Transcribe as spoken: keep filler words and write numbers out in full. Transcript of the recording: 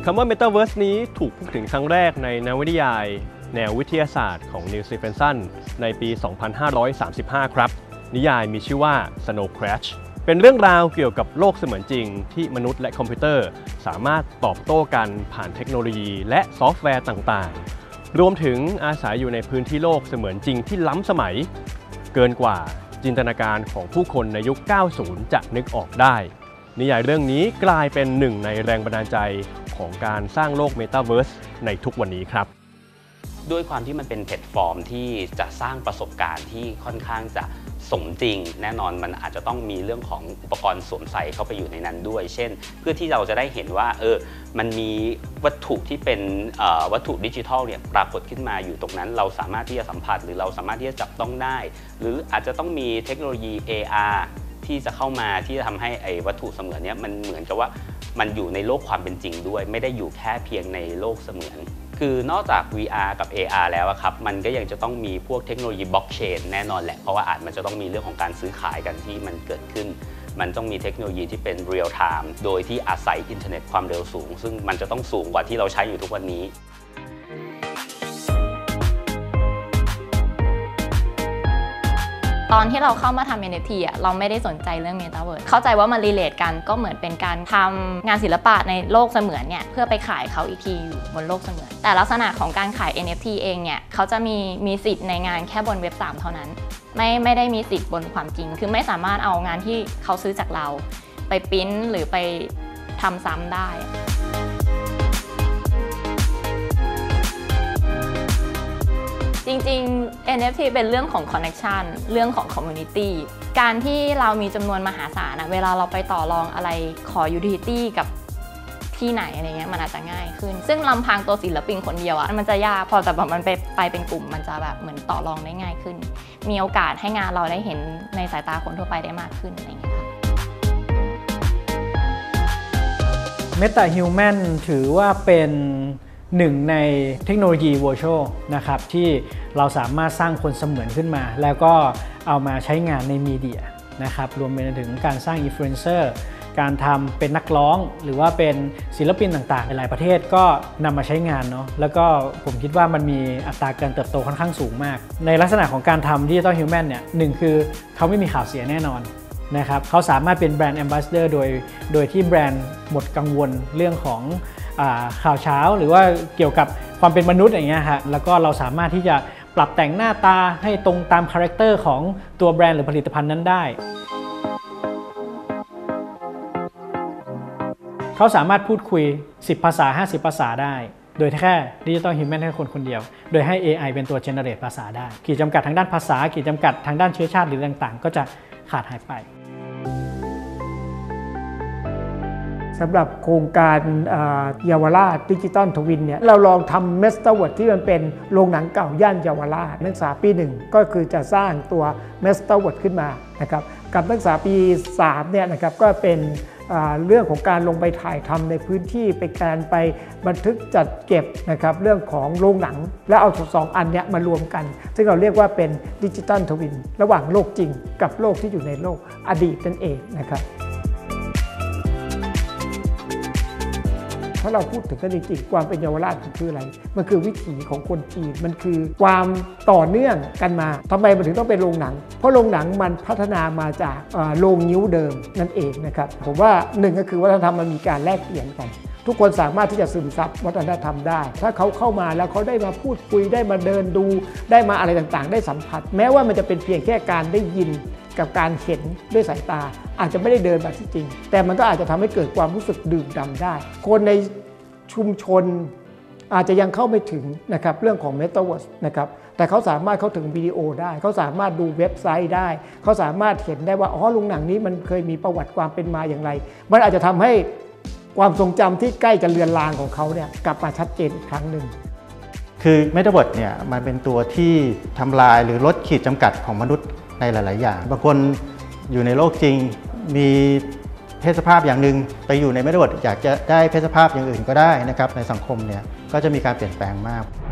คำว่า Metaverse นี้ถูกพูดถึงครั้งแรกในนวนิยายแนววิทยาศาสตร์ของนิล สตีเฟนสันในปี สองพันห้าร้อยสามสิบห้า ครับนิยายมีชื่อว่า Snow Crash เป็นเรื่องราวเกี่ยวกับโลกเสมือนจริงที่มนุษย์และคอมพิวเตอร์สามารถตอบโต้กันผ่านเทคโนโลยีและซอฟต์แวร์ต่างๆรวมถึงอาศัยอยู่ในพื้นที่โลกเสมือนจริงที่ล้ำสมัยเกินกว่าจินตนาการของผู้คนในยุค เก้าสิบ จะนึกออกได้นิยายเรื่องนี้กลายเป็นหนึ่งในแรงบันดาลใจของการสร้างโลก Metaverse ในทุกวันนี้ครับด้วยความที่มันเป็นแพลตฟอร์มที่จะสร้างประสบการณ์ที่ค่อนข้างจะสมจริงแน่นอนมันอาจจะต้องมีเรื่องของอุปกรณ์สวมใส่เข้าไปอยู่ในนั้นด้วยเช่นเพื่อที่เราจะได้เห็นว่าเออมันมีวัตถุที่เป็นวัตถุดิจิทัลเนี่ยปรากฏขึ้นมาอยู่ตรงนั้นเราสามารถที่จะสัมผัสหรือเราสามารถที่จะจับต้องได้หรืออาจจะต้องมีเทคโนโลยี เอ อาร์ ที่จะเข้ามาที่จะทำให้ไอ้วัตถุเสมือนนี้มันเหมือนกับว่ามันอยู่ในโลกความเป็นจริงด้วยไม่ได้อยู่แค่เพียงในโลกเสมือนคือนอกจาก วี อาร์ กับ เอ อาร์ แล้วครับมันก็ยังจะต้องมีพวกเทคโนโลยีบล็อกเชนแน่นอนแหละเพราะว่าอาจมันจะต้องมีเรื่องของการซื้อขายกันที่มันเกิดขึ้นมันต้องมีเทคโนโลยีที่เป็นเรียลไทม์โดยที่อาศัยอินเทอร์เน็ตความเร็วสูงซึ่งมันจะต้องสูงกว่าที่เราใช้อยู่ทุกวันนี้ตอนที่เราเข้ามาทำ เอ็น เอฟ ที อ่ะเราไม่ได้สนใจเรื่อง Metaverse เข้าใจว่ามันรีเลทกันก็เหมือนเป็นการทำงานศิลปะในโลกเสมือนเนี่ยเพื่อไปขายเขาอีกทีอยู่บนโลกเสมือนแต่ลักษณะของการขาย เอ็น เอฟ ที เองเนี่ยเขาจะมีมีสิทธิ์ในงานแค่บนเว็บสามเท่านั้นไม่ไม่ได้มีสิทธิ์บนความจริงคือไม่สามารถเอางานที่เขาซื้อจากเราไปปริ้นหรือไปทำซ้ำได้จริงๆ เอ็น เอฟ ที เป็นเรื่องของ connection เรื่องของ community การที่เรามีจำนวนมหาศาลนะเวลาเราไปต่อรองอะไรขอ utility กับที่ไหนอะไรเงี้ยมันอาจจะง่ายขึ้นซึ่งลำพังตัวศิลปินคนเดียวอะมันจะยากพอแต่แบบมันไปไปเป็นกลุ่มมันจะแบบเหมือนต่อรองได้ง่ายขึ้นมีโอกาสให้งานเราได้เห็นในสายตาคนทั่วไปได้มากขึ้นอะไรเงี้ยค่ะ MetaHuman ถือว่าเป็นหนึ่งในเทคโนโลยี Virtual นะครับที่เราสามารถสร้างคนเสมือนขึ้นมาแล้วก็เอามาใช้งานในมีเดียนะครับรวมไปถึงการสร้างอินฟลูเอนเซอร์การทำเป็นนักร้องหรือว่าเป็นศิลปินต่างๆในหลายประเทศก็นำมาใช้งานเนาะแล้วก็ผมคิดว่ามันมีอัตราการเติบโตค่อนข้างสูงมากในลักษณะของการทำ Digital Human เนี่ยหนึ่งคือเขาไม่มีข่าวเสียแน่นอนนะครับเขาสามารถเป็นแบรนด์ Ambassador โดยโดยที่แบรนด์หมดกังวลเรื่องของข่าวเช้าหรือว่าเกี่ยวกับความเป็นมนุษย์อย่างเงี้ยฮะแล้วก็เราสามารถที่จะปรับแต่งหน้าตาให้ตรงตามคาแรคเตอร์ของตัวแบรนด์หรือผลิตภัณฑ์นั้นได้เขาสามารถพูดคุยสิบภาษาห้าสิบภาษาได้โดยแค่ Digital Human แค่คนคนเดียวโดยให้ เอ ไอ เป็นตัว generate ภาษาได้ขีดจำกัดทางด้านภาษาขีดจำกัดทางด้านเชื้อชาติหรือต่างๆก็จะขาดหายไปสำหรับโครงการเยาวราชดิจิตอลทวินเนี่ยเราลองทำเมสเตอร์เวิร์ดที่มันเป็นโรงหนังเก่าย่านเยาวราชนักศึกษาปีหนึ่งก็คือจะสร้างตัวเมสเตอร์เวิร์ดขึ้นมานะครับกับนักศึกษาปีสามเนี่ยนะครับก็เป็นเรื่องของการลงไปถ่ายทำในพื้นที่ไปการไปบันทึกจัดเก็บนะครับเรื่องของโรงหนังแล้วเอาสองอันเนี้ยมารวมกันซึ่งเราเรียกว่าเป็นดิจิตอลทวินระหว่างโลกจริงกับโลกที่อยู่ในโลกอดีตนั่นเองนะครับถ้าเราพูดถึงกันจริงๆความเป็นเยาวราชคืออะไรมันคือวิถีของคนจีนมันคือความต่อเนื่องกันมาทำไมมันถึงต้องเป็นโรงหนังเพราะโรงหนังมันพัฒนามาจากโรงนิ้วเดิมนั่นเองนะครับผมว่าหนึ่งก็คือวัฒนธรรมมันมีการแลกเปลี่ยนกันทุกคนสามารถที่จะซึมซับวัฒนธรรมได้ถ้าเขาเข้ามาแล้วเขาได้มาพูดคุยได้มาเดินดูได้มาอะไรต่างๆได้สัมผัสแม้ว่ามันจะเป็นเพียงแค่การได้ยินกับการเห็นด้วยสายตาอาจจะไม่ได้เดินแบบที่จริงแต่มันก็อาจจะทำให้เกิดความรู้สึกดื่มด่ำได้คนในชุมชนอาจจะยังเข้าไม่ถึงนะครับเรื่องของ Metaverse นะครับแต่เขาสามารถเข้าถึงวิดีโอได้เขาสามารถดูเว็บไซต์ได้เขาสามารถเห็นได้ว่าอ๋อโรงหนังนี้มันเคยมีประวัติความเป็นมาอย่างไรมันอาจจะทำให้ความทรงจำที่ใกล้จะเลือนลางของเขาเนี่ยกลับมาชัดเจนอีกครั้งหนึ่งคือ Metaverse เนี่ยมันเป็นตัวที่ทำลายหรือลดขีดจำกัดของมนุษย์ในหลายๆอย่างบางคนอยู่ในโลกจริงมีเพศสภาพอย่างหนึ่งไปอยู่ในMetaverseอยากจะได้เพศสภาพอย่างอื่นก็ได้นะครับในสังคมเนี่ยก็จะมีการเปลี่ยนแปลงมาก